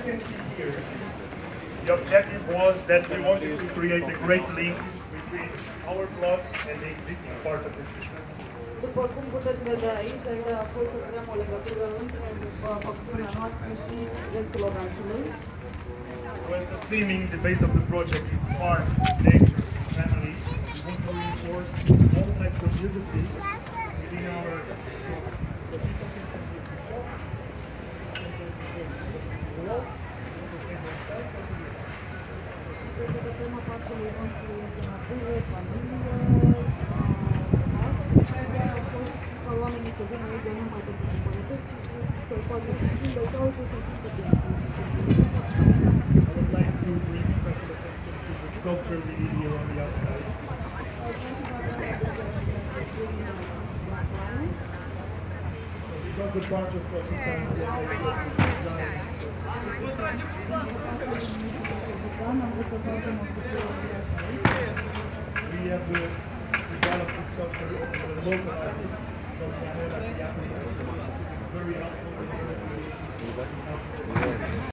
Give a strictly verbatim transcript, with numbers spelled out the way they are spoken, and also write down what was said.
can see here, the objective was that we wanted to create a great link between our plots and the existing part of the system. După cum puteți vedea aici, ideea a fost să creăm o legătură între făptura noastră și restul orașului. Well, the theming, the base of the project is farm, nature, family. We want to reinforce all types of disciplines within our Cred că prima parte a nostru este natură, familie, au fost ca oamenii să vină aici numai pentru cumpărături, ci să poată să schimbe cauze, să simtă bine. I would like to bring special attention to the sculpture we did here on the outside. Because the part of the we have to develop the sculpture with the local artists from Canada, very helpful.